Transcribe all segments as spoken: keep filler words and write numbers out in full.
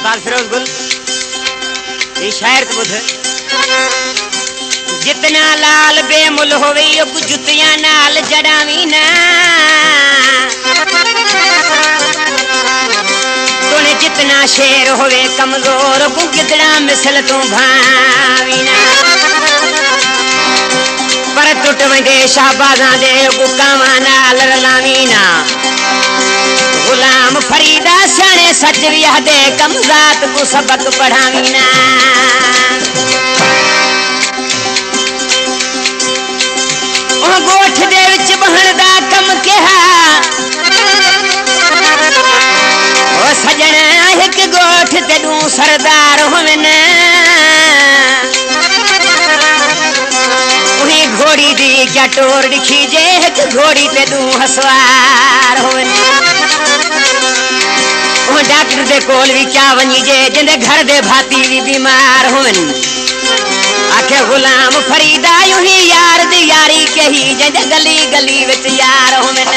उस्ताद फिरोज गुल ये शायर तो बुध जितना लाल बेमुल होवे यो कुछ जुतियां नाल जड़ावी ना तूने जितना शेर होवे कमजोर को गिदड़ा मिसल तू भावी ना पर टुट वंदे शाहबाजा दे गुकावा नाल रलावी ना गुलाम फरीदा सने सच विया दे कमजात को सबक पढ़ावी ना ओ गोठ दे विच बहण दा कम कहा ओ सजण एक गोठ ते दू सरदार होवन उही घोड़ी दी क्या टोर दिखी जे एक घोड़ी ते दू हसवार होवन डॉक्टर दे कोल भी क्या वनी जे जिंदे घर दे भाती भी बीमार होवन आखे गुलाम फरीदा यूं ही यार दी यारी कही जिंदे गली गली विच यार होवन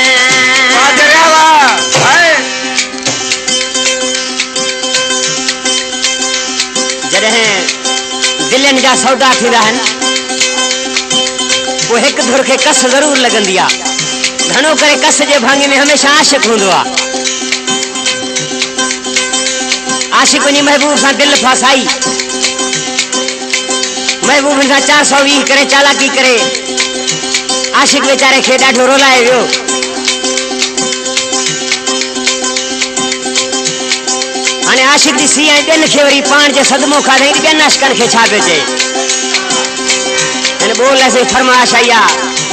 जॾहिं दिलनि जा सौदा थींदा आहिनि वो हिक धुर खे कस ज़रूर लगंदी आ घणो करे कस जे भांगे में हमेशा आशिक हूंदो आ आशिक वनी महबूब सा दिल फसाई महबूब सा चार सौ वीह करे चालाकी करे आशिक बेचारे खे ॾाढो रोलाए वियो हाणे आशिक जी सी ऐं ॿियनि खे वरी पाण जे सदमो खाधई ॿियनि आशिकनि खे छा पियो चए हिन ॿोल से फरमाइश आई आहे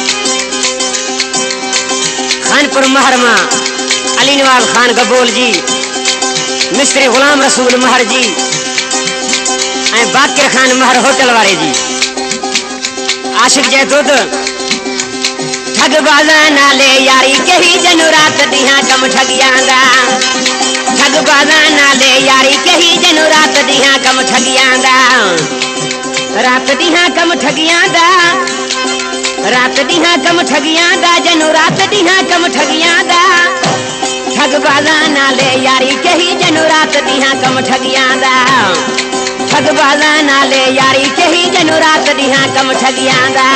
खानपुर महर मां अली नवाज खान गबोल जी मिस्त्री गुलाम रसूल महर जी ऐं बाकिर खान महर होटल वाले जी आशिक जे दूध ठग बाजा नाले यारी कही जनु रात दिहां कम ठगियांदा ठग बाजा नाले यारी कही जनु रात दिहां कम ठगियांदा रात दिहां कम ठगियांदा रात दिहां कम ठगियांदा जनु रात दिहां कम ठगियांदा ठग बाजा नाले यारी कही जनु रात दिहां कम ठगियांदा ठग बाजा नाले यारी कही जनु रात दिहां कम ठगियांदा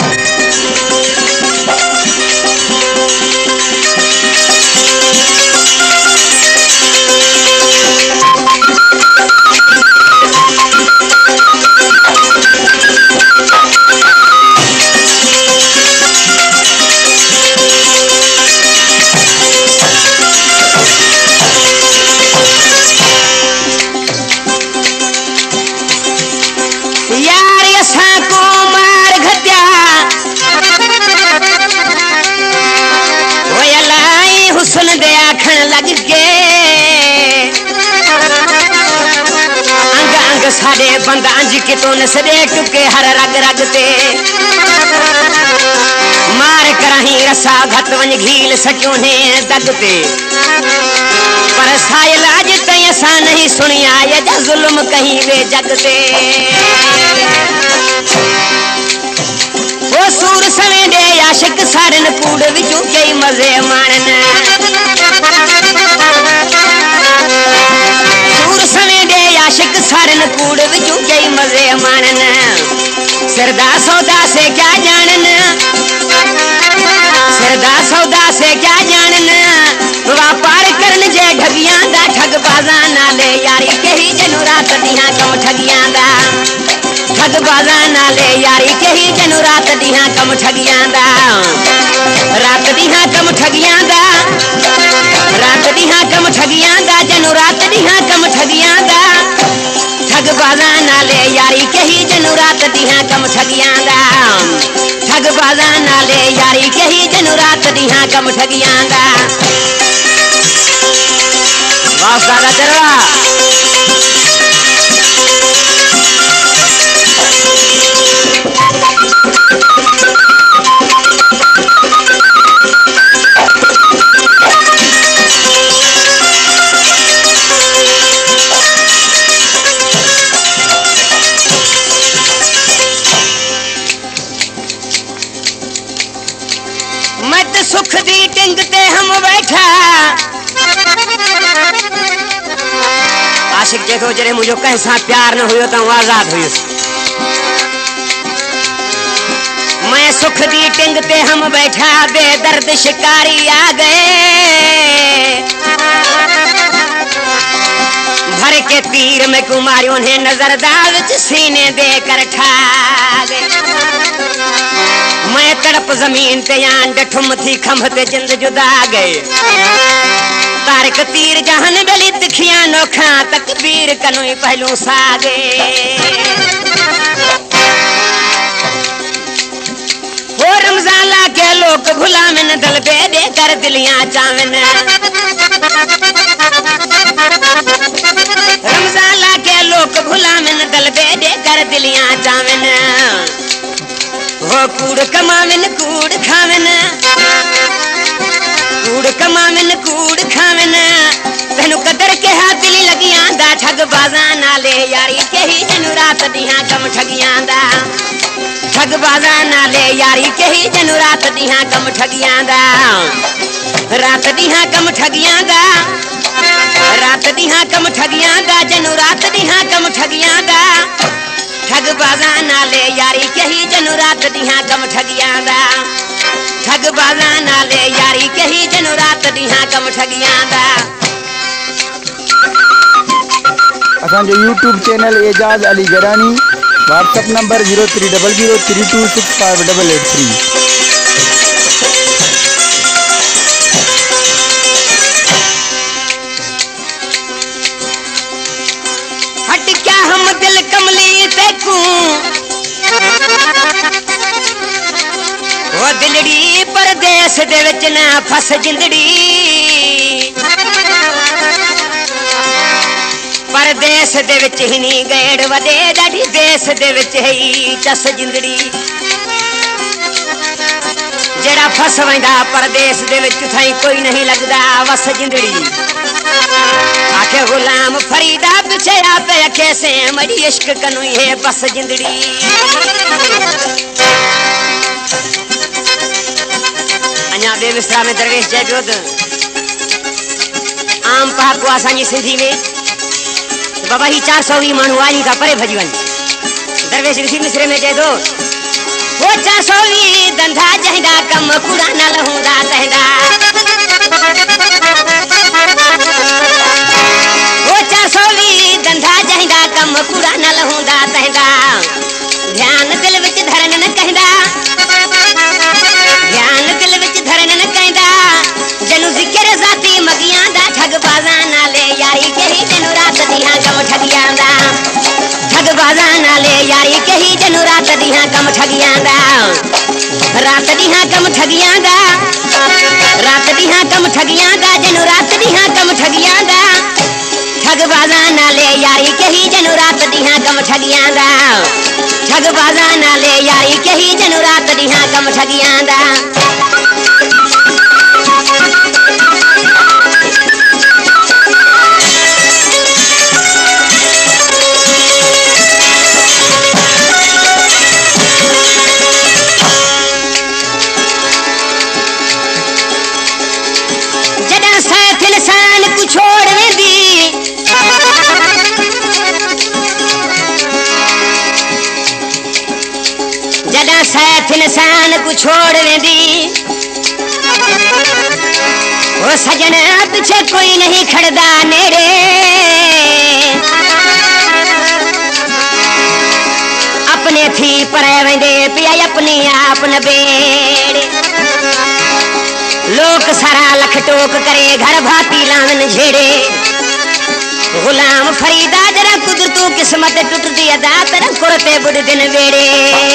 साडे बंद अंज के तो न सदे टुके हर रग रग ते मार करही रसा घट वन घील सकियो ने दग ते पर सायल अज तई असा नहीं सुनिया ये जुल्म कहीं वे जग ते वो सूर सवे दे आशिक सारन कूड़ विचू कई मजे मानन सूर सवे दे आशिक सारन कूड़ विचू कई मजे मानन सरदा सौदा से क्या जानन सरदा सौदा से क्या जानन व्यापार करन जे ठगियां दा ठग बाजा नाले यारी कही जनु रात दिहां कम ठगियां दा ठग बाजा नाले यारी कही जनु रात दिहां कम ठगियां दा रात दिहां कम ठगियां दा रात दिहां कम ठगियां दा जनु रात दिहां कम ठगियां दा ठग बाजा नाले यारी कही जनु रात दिहां कम ठगियां दा ठग बाजा नाले यारी कही जनु रात दिहां कम ठगियां दा वाह सादा चरवा सुख दी टिंग ते हम बैठा आशिक देखो जरे मुझे कहीं साथ प्यार न हुयो तो आजाद हुई। मैं सुख दी टिंग पे हम बैठा बेदर्द शिकारी आ गए, भर के तीर में कुमारी उन्हें नजरदार सीने देकर ठा गए। मैं तड़प जमीन पे यान डठुम थी खंभते जिंद जुदा गए, तारक तीर जहन बली दिखिया नोखा तकबीर कनुई पहलू सागे। वो रमजान ला के लोग भुला में दल बेदे कर दिलियां चावन, रमजान ला के लोग भुला में दल बेदे कर दिलियां चावन। वो कूड़ कमावन कूड़ खावन, कूड़ कमावन कूड़ खावन, तेनु कदर के हाथ दिली लगियां दा। ठग बाजा नाले यारी के ही जनु रात दिहां कम ठगियां दा, ठग बाजा नाले यारी के ही जनु रात दिहां कम ठगियां दा। रात दिहां कम ठगियां दा, रात दिहां कम ठगियां दा, जनु रात दिहां कम ठगियां दा। ठग बाजा नाले यारी के ही जनु रात दिहां कम ठगियां दा, ठग बाजा नाले यारी के ही जनु रात दिहां कम ठगियां दा। असांजो YouTube channel Ejaz Ali Gadani, WhatsApp number zero three double zero three two six five double eight three. हट क्या हम दिल कमली तेकू, वो दिलड़ी परदेस दे विच ना फस जिंदड़ी, परदेस दे विच ही नी गेड़ वडे ॾाढी देस दे विच ही चस जिंदड़ी। जेड़ा फस वेंदा परदेस दे विच थाई कोई नहीं लगदा वस जिंदड़ी। आखे गुलाम फरीदा पिछे आपे अखे से मड़ी इश्क कनुई है बस जिंदड़ी। अञा बे मिसरा में दरवेश चए पियो त आम पहाको असांजी सिंधी में बाबा ही चार सौ वीह माण्हू आली का परे भजी वञ। दरवेश ऋषि मिसरे में चए थो वो चार सौ वीह धंधा जहिंदा कम कूड़ा न लहूंदा तहिंदा, वो चार सौ वीह धंधा जहिंदा कम कूड़ा न लहूंदा तहिंदा। ध्यान दिल विच धरन न कहंदा, ध्यान दिल विच धरन न कहंदा, जनु जिक्र जाती मगियां दा। ठग बाजा नाले यारी के ही जनु रात दिहां कम ठगियां दा, ठग बाजा नाले यारी के ही जनु रात दिहां कम ठगियां दा। रात दिहां कम ठगियां दा, रात दिहां कम ठगियां दा, जनु रात दिहां कम ठगियां दा। ठग बाजा नाले यारी के ही जनु रात दिहां कम ठगियां दा, ठग बाजा नाले यारी के ही जनु रात दिहां कम ठगियां दा। छोड़ दी जदा सैथ इंसान को छोड़ दी, वो सजन पीछे कोई नहीं खड़दा नेड़े। अपने थी पर वेंदे पिया अपनी आप न बेड़े। लोक सारा लख टोक करे घर भाती लावन झेड़े। गुलाम फरीदा जरा कुदरतू किस्मत टूटती अदा तेरा कुरते बुढ़ दिन वेड़े।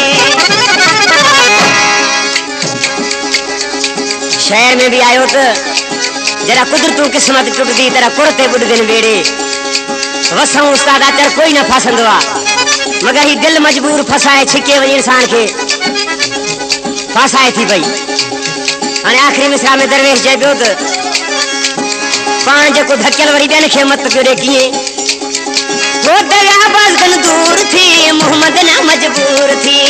शहर में भी आयो तो जरा कुदरतू किस्मत टूटती तेरा कुरते बुढ़ दिन वेड़े। वसऊं उस्ताद आचर कोई न फासंदो आ, मगर ही दिल मजबूर फसाए छिके वही इंसान के फासाए थी भई। अने आखिरी मिसरा में दरवेश चए पियो त पाण जेको धकियल वरी ॿियनि खे मत पियो ॾे कीअं। वो दगाबाज़ गन दूर थी मोहम्मद ना मजबूर थी,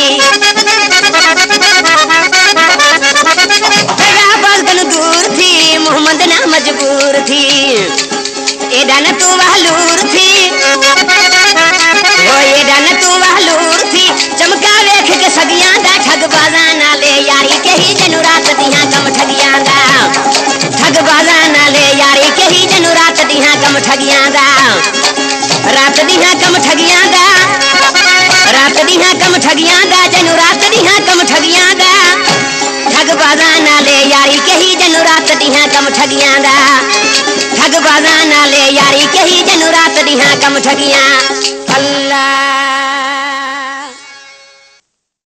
दगाबाज़ गन दूर थी मोहम्मद ना मजबूर थी। एडा न तू वालूर थी वो एडा न तू वालूर थी चमका वेख के सगियां दा ठग बाजा नाले यारी के ही जनु रात दिहां कम ठगियां दा ठग बाजा नाले यारी के ही जनु रात दिहां कम ठगियां दा रात दिहां कम ठगियां दा रात दिहां कम ठगियां दा जनु रात दिहां कम ठगियां दा ठग बाजा नाले यारी के ही जनु रात दिहां कम ठगियां दा ठग बाजा नाले यारी के ही जनु रात दिहां कम ठगियां अल्लाह